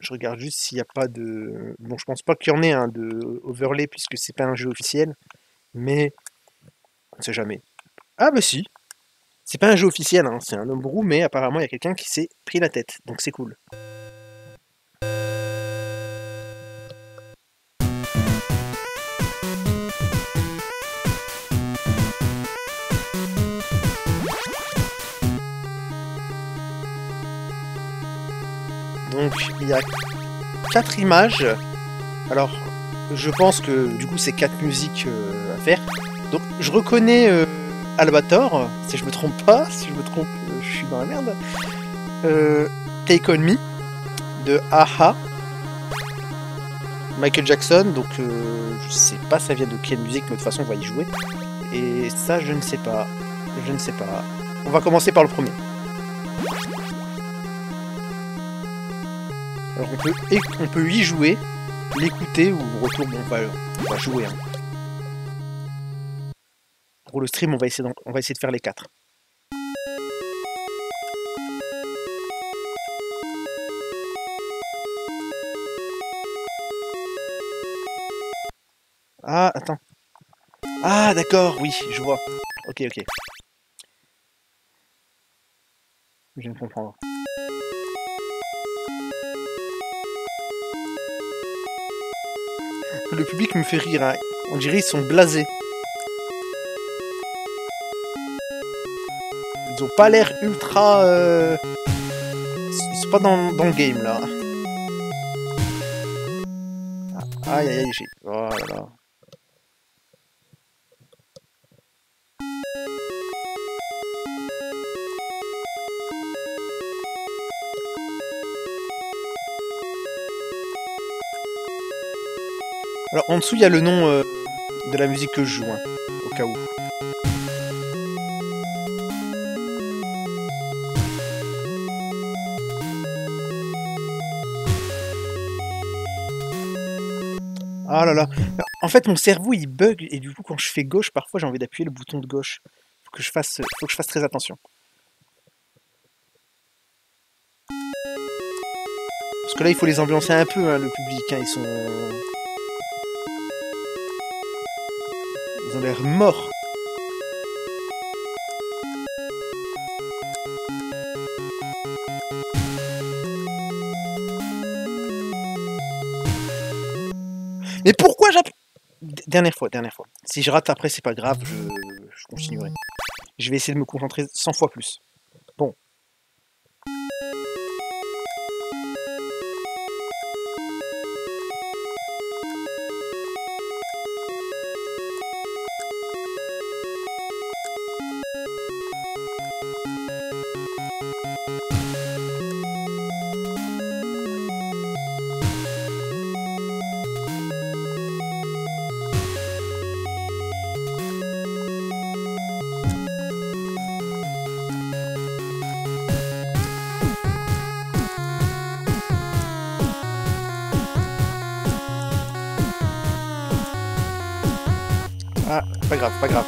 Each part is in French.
Je regarde juste s'il n'y a pas de... Bon, je pense pas qu'il y en ait un de overlay puisque c'est pas un jeu officiel, mais on ne sait jamais. Ah bah si, c'est pas un jeu officiel, hein, c'est un homebrew, mais apparemment il y a quelqu'un qui s'est pris la tête, donc c'est cool. Donc il y a 4 images. Alors, je pense que du coup c'est 4 musiques à faire. Donc je reconnais Albator, si je me trompe pas, si je me trompe, je suis dans la merde. Take On Me de Aha. Michael Jackson, donc je sais pas ça vient de quelle musique, mais de toute façon on va y jouer. Et ça je ne sais pas. Je ne sais pas. On va commencer par le premier. Alors on peut y jouer, l'écouter ou retour, bon on va jouer. Hein. Pour le stream on va essayer de faire les 4. Ah, attends. Ah, d'accord, oui, je vois. Ok. Je viens de comprendre. Le public me fait rire, hein. On dirait ils sont blasés. Ils ont pas l'air ultra... Ils sont pas dans le game, là. Ah, aïe, j'ai... Oh là là. Alors, en dessous, il y a le nom de la musique que je joue, hein, au cas où. Ah là là. En fait, mon cerveau, il bug, et du coup, quand je fais gauche, parfois, j'ai envie d'appuyer le bouton de gauche. Faut que je fasse très attention. Parce que là, il faut les ambiancer un peu, hein, le public, hein, Ils ont l'air morts. Mais pourquoi j'appuie... Dernière fois. Si je rate après, c'est pas grave, je continuerai. Je vais essayer de me concentrer 100 fois plus. Bon. Ah, pas grave.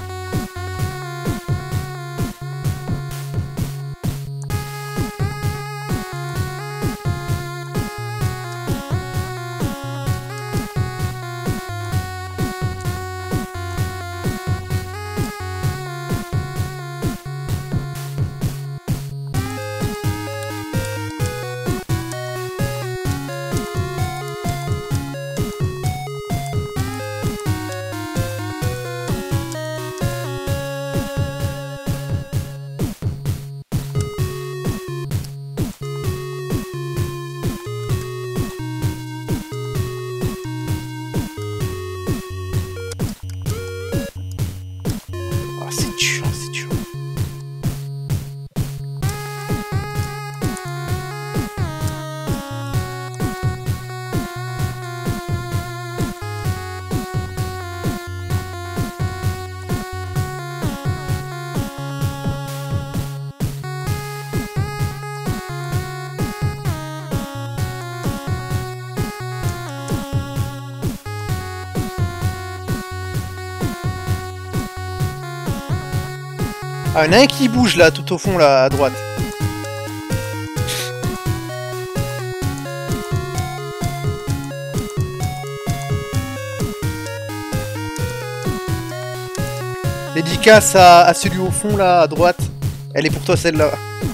Ah, c'est dur. Ah, il y en a un qui bouge là, tout au fond, là, à droite. Dédicace à celui au fond là, à droite. Elle est pour toi celle-là.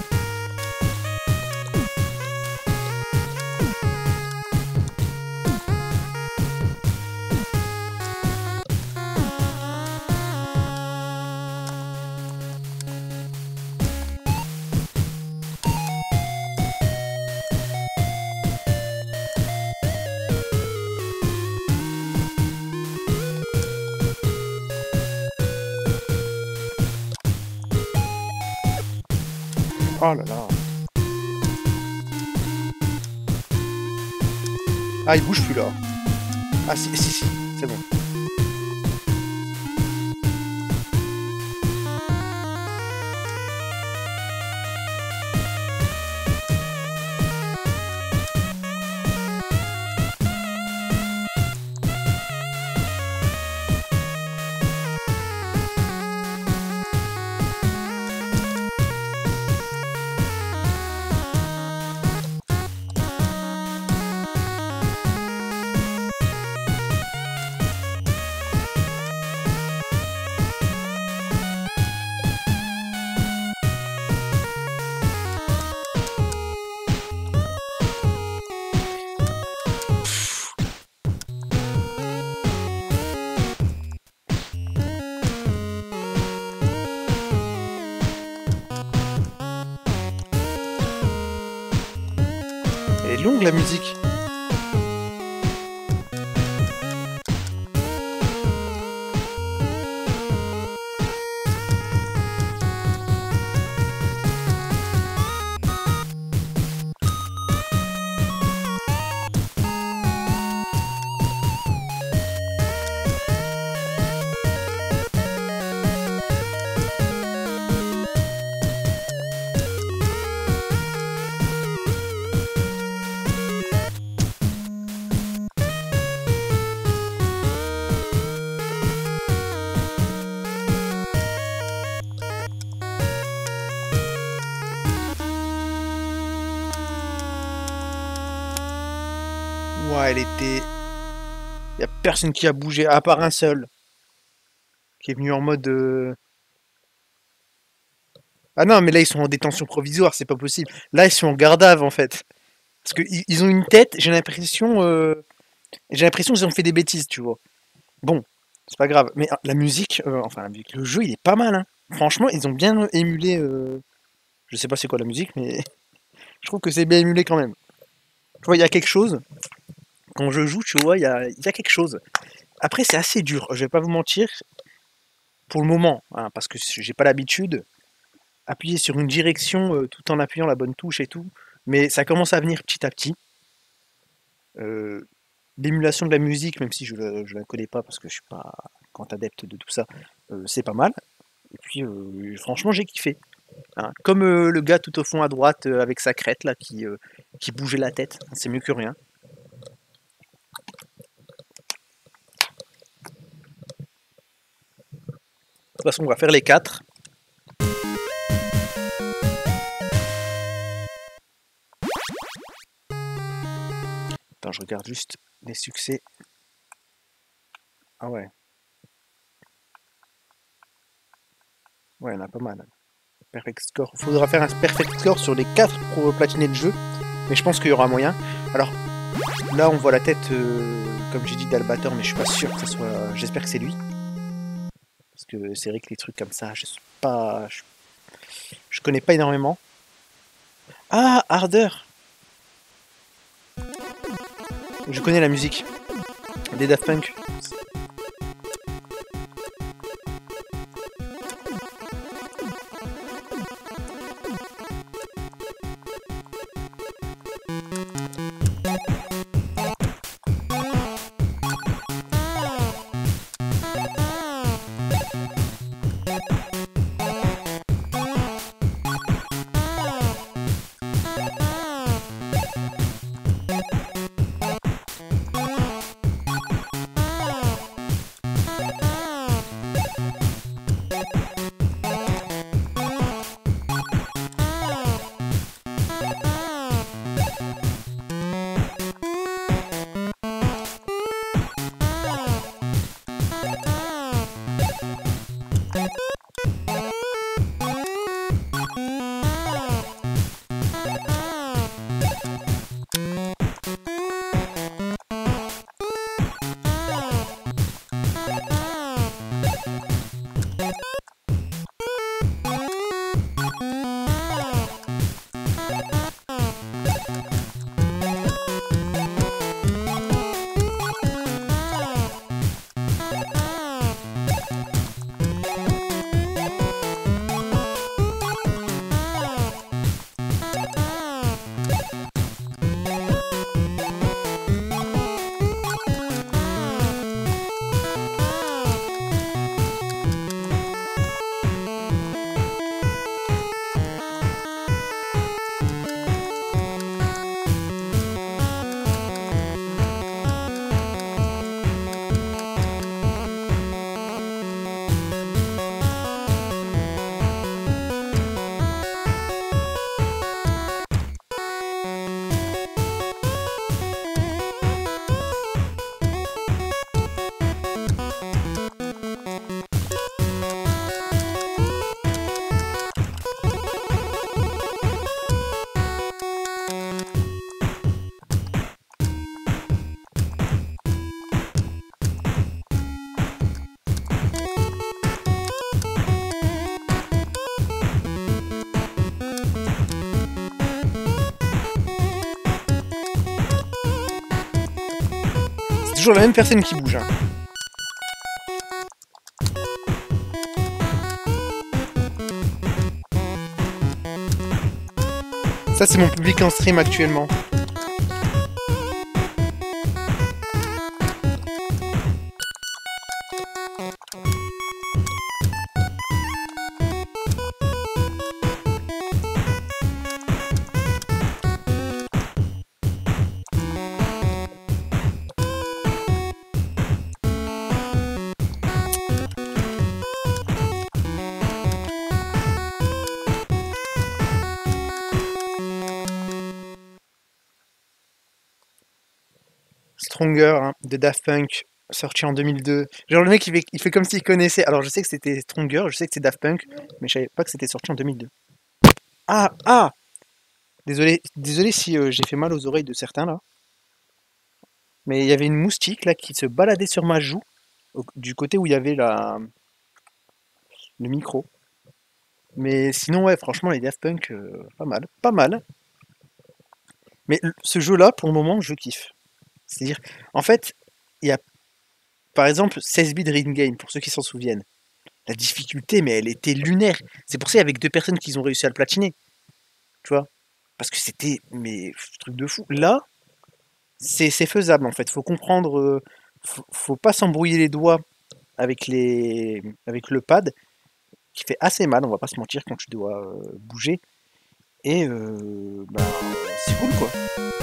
Oh là là. Ah, il bouge plus là. Ah si, si, si, c'est bon. Elle est longue la musique. Ouais, elle était... Y a personne qui a bougé, à part un seul, qui est venu en mode... Ah non, mais là, ils sont en détention provisoire, c'est pas possible. Là, ils sont en garde à vue, en fait. Parce qu'ils ont une tête, j'ai l'impression qu'ils ont fait des bêtises, tu vois. Bon, c'est pas grave. Mais la musique, enfin la musique, le jeu, il est pas mal, hein. Franchement, ils ont bien émulé... Je sais pas c'est quoi la musique, mais je trouve que c'est bien émulé quand même. Tu vois, il y a quelque chose. Quand je joue, tu vois, il y a quelque chose. Après, c'est assez dur, je vais pas vous mentir, pour le moment, hein, parce que j'ai pas l'habitude. Appuyer sur une direction tout en appuyant la bonne touche et tout. Mais ça commence à venir petit à petit. Euh, L'émulation de la musique, même si je la connais pas parce que je suis pas grand adepte de tout ça, c'est pas mal. Et puis, franchement, j'ai kiffé. Hein. Comme le gars tout au fond à droite avec sa crête là qui bougeait la tête, c'est mieux que rien. De toute façon, on va faire les 4. Attends, je regarde juste les succès. Ah ouais. Ouais, il y en a pas mal. Perfect score. Il faudra faire un perfect score sur les 4 pour platiner le jeu. Mais je pense qu'il y aura moyen. Alors, là, on voit la tête, comme j'ai dit, d'Albator, mais je suis pas sûr que ce soit... J'espère que c'est lui. Parce que c'est vrai que les trucs comme ça, je suis pas... Je connais pas énormément. Ah, Harder! Je connais la musique. Des Daft Punk. toujours la même personne qui bouge. Hein. Ça, c'est mon public en stream actuellement. Stronger hein, de Daft Punk, sorti en 2002. Genre le mec il fait comme s'il connaissait. Alors je sais que c'était Stronger, je sais que c'est Daft Punk, mais je savais pas que c'était sorti en 2002. Ah. Désolé si j'ai fait mal aux oreilles de certains là. Mais il y avait une moustique là qui se baladait sur ma joue, du côté où il y avait le micro. Mais sinon ouais, franchement les Daft Punk, pas mal. Mais ce jeu-là, pour le moment, je kiffe. C'est-à-dire, en fait, il y a par exemple 16 bits Rhythm Game, pour ceux qui s'en souviennent. La difficulté, mais elle était lunaire. C'est pour ça avec 2 personnes qu'ils ont réussi à le platiner. Tu vois? Parce que c'était, mais truc de fou. Là, c'est faisable en fait. Faut comprendre, faut pas s'embrouiller les doigts avec avec le pad, qui fait assez mal, on va pas se mentir, quand tu dois bouger. Et bah, c'est cool quoi.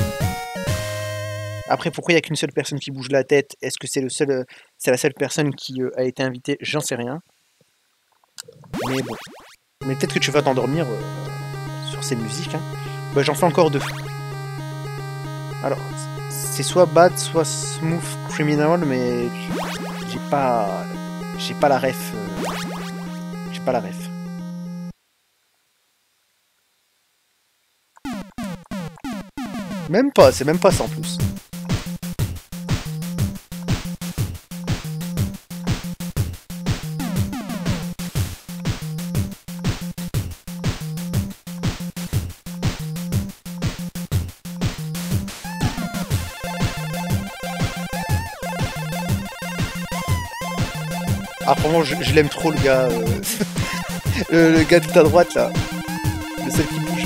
Après, pourquoi il n'y a qu'une seule personne qui bouge la tête? Est-ce que c'est la seule personne qui a été invitée? J'en sais rien. Mais bon. Mais peut-être que tu vas t'endormir sur ces musiques. Hein. Bah, j'en fais encore 2. Alors, c'est soit Bad, soit Smooth Criminal, mais j'ai pas la ref. J'ai pas la ref. Même pas, c'est même pas ça en plus. Ah, vraiment, je l'aime trop, le gars. Le gars tout à droite, là. Le seul qui bouge.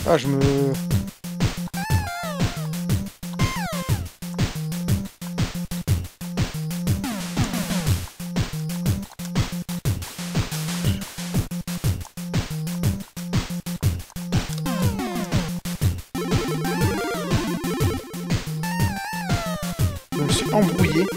Ah, je me... Je me suis embrouillé.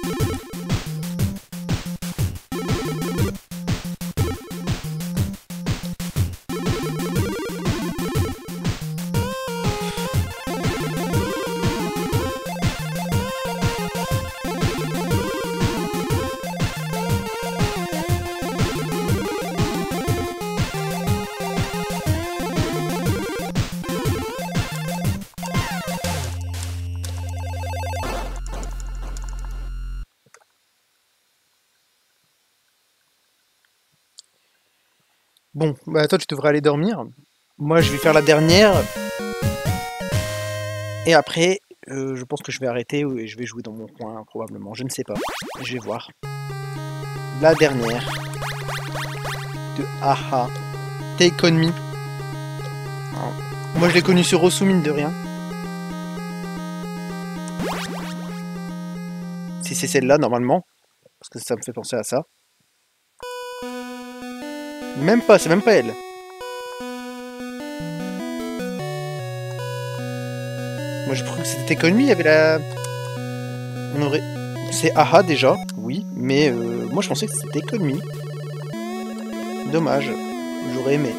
Bon, bah toi tu devrais aller dormir. Moi je vais faire la dernière. Et après, je pense que je vais arrêter et je vais jouer dans mon coin probablement. Je ne sais pas. Je vais voir. La dernière. De Aha. Take On Me. Alors, moi je l'ai connu sur Osu, mine de rien. Si c'est celle-là normalement. Parce que ça me fait penser à ça. Même pas, c'est même pas elle. Moi j'ai cru que c'était Take On Me, il y avait la... On aurait... C'est Aha déjà, oui, mais moi je pensais que c'était Take On Me. Dommage, j'aurais aimé.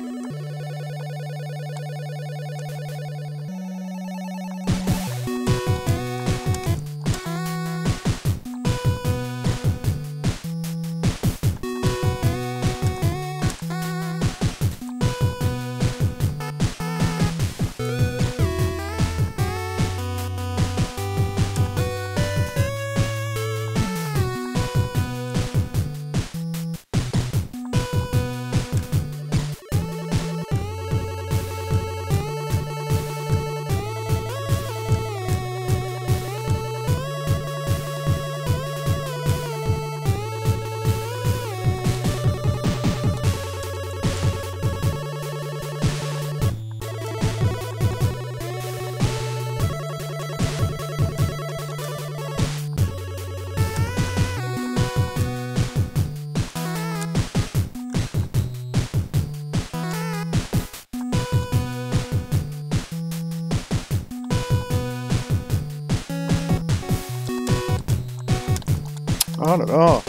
Oh là là.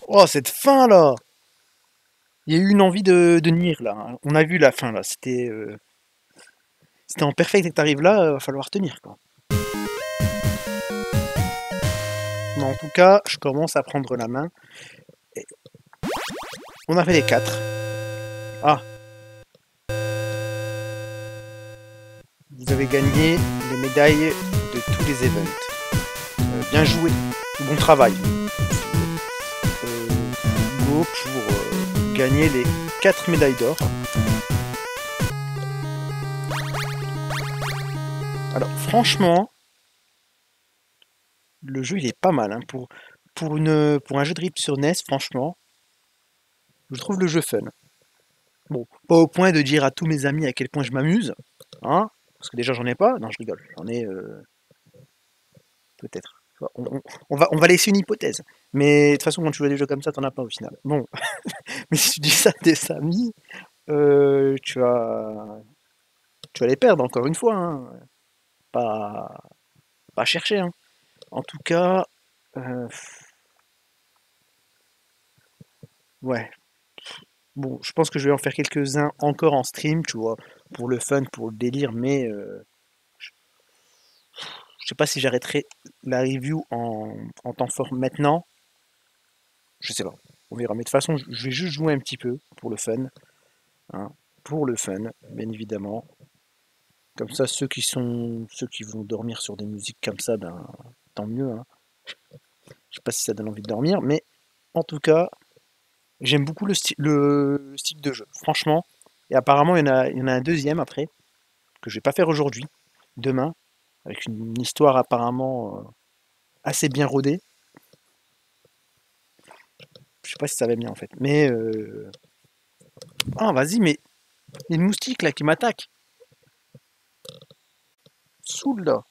Oh, cette fin là! Il y a eu une envie de nuire là, hein. On a vu la fin là. C'était en perfect et que t'arrives là, va falloir tenir quoi. Mais en tout cas, je commence à prendre la main. Et on a fait les 4. Ah, vous avez gagné les médailles de tous les events. Bien joué, bon travail. Euh, Go pour gagner les 4 médailles d'or. Alors franchement, le jeu il est pas mal hein. Pour un jeu de RIP sur NES, franchement, je trouve le jeu fun. Bon, pas au point de dire à tous mes amis à quel point je m'amuse, hein, parce que déjà j'en ai pas. Non, je rigole, j'en ai peut-être. On va laisser une hypothèse. Mais de toute façon, quand tu joues à des jeux comme ça, t'en as pas au final. Bon, mais si tu dis ça à tes amis, euh, tu vas, tu vas les perdre encore une fois, hein. Pas, pas chercher, hein. En tout cas, euh, ouais. Bon, je pense que je vais en faire quelques-uns encore en stream, tu vois, pour le fun, pour le délire, mais je sais pas si j'arrêterai la review en temps fort maintenant. Je sais pas. On verra. Mais de toute façon, je vais juste jouer un petit peu pour le fun, hein, pour le fun, bien évidemment. Comme ça, ceux qui vont dormir sur des musiques comme ça, ben tant mieux, hein. Je sais pas si ça donne envie de dormir, mais en tout cas, j'aime beaucoup le style de jeu, franchement. Et apparemment, il y en a un deuxième après que je vais pas faire aujourd'hui, demain, avec une histoire apparemment assez bien rodée. Je sais pas si ça va bien en fait, mais ah vas-y, mais il y a une moustique là qui m'attaque. Saoule là.